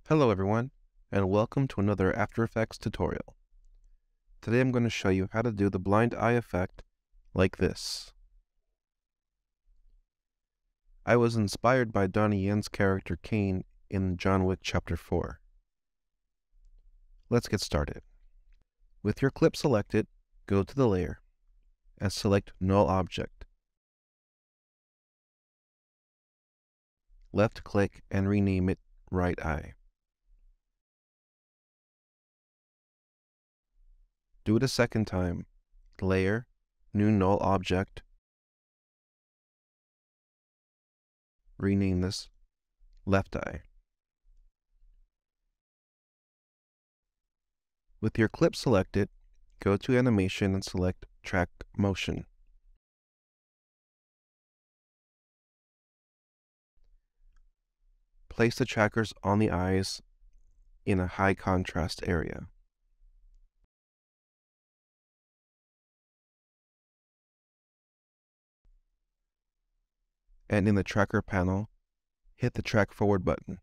Hello everyone, and welcome to another After Effects tutorial. Today I'm going to show you how to do the blind eye effect like this. I was inspired by Donnie Yen's character Kane in John Wick Chapter 4. Let's get started. With your clip selected, go to the layer and select Null Object. Left click and rename it Right Eye. Do it a second time. Layer, New Null Object. Rename this Left Eye. With your clip selected, go to Animation and select Track Motion. Place the trackers on the eyes in a high contrast area. And in the tracker panel, hit the Track Forward button.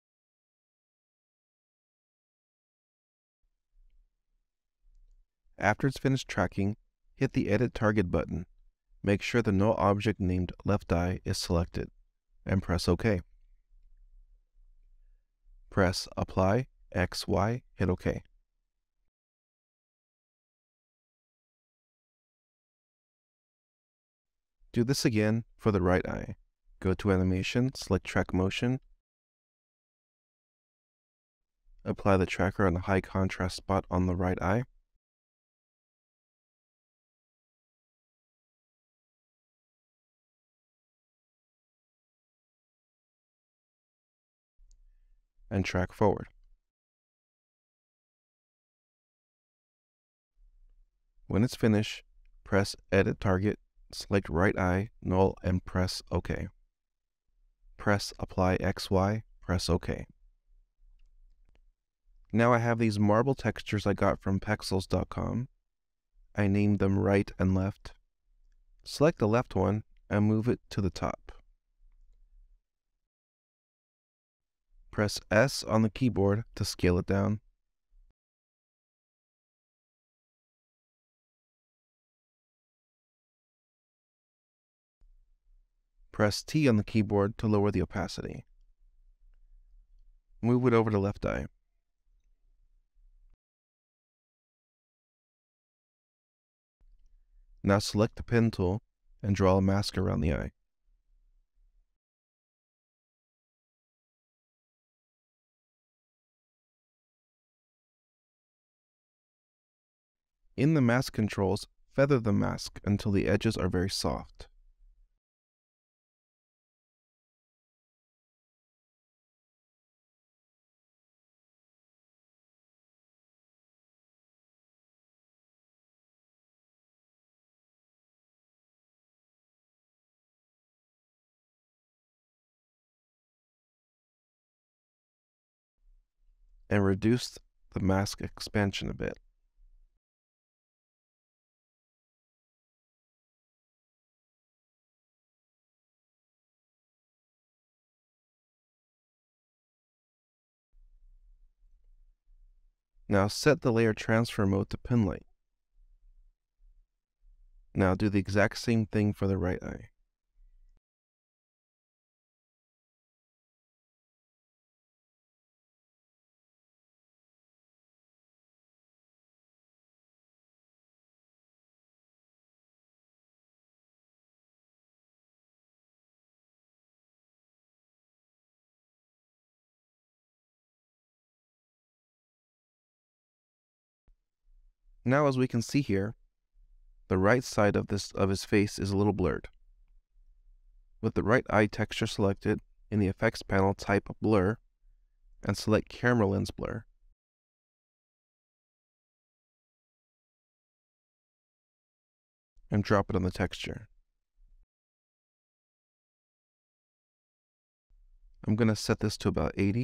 After it's finished tracking, hit the Edit Target button. Make sure the null object named Left Eye is selected, and press OK. Press Apply, X, Y, hit OK. Do this again for the right eye. Go to Animation, select Track Motion, apply the tracker on the high contrast spot on the right eye, and track forward. When it's finished, press Edit Target, select Right Eye, Null, and press OK. Press Apply XY, press OK. Now I have these marble textures I got from Pexels.com. I named them Right and Left. Select the left one and move it to the top. Press S on the keyboard to scale it down. Press T on the keyboard to lower the opacity. Move it over to left eye. Now select the pen tool and draw a mask around the eye. In the mask controls, feather the mask until the edges are very soft. And reduce the mask expansion a bit. Now set the layer transfer mode to pen light. Now do the exact same thing for the right eye. Now as we can see here, the right side of his face is a little blurred. With the right eye texture selected, in the effects panel type Blur and select Camera Lens Blur. And drop it on the texture. I'm going to set this to about 80.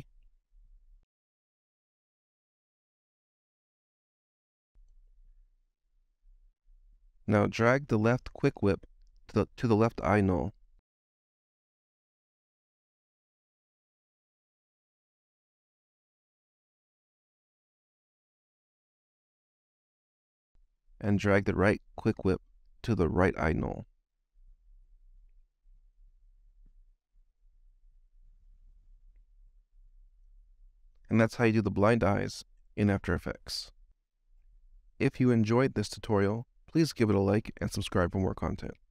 Now drag the left quick whip to the left eye null. and drag the right quick whip to the right eye null. And that's how you do the blind eyes in After Effects. If you enjoyed this tutorial, please give it a like and subscribe for more content.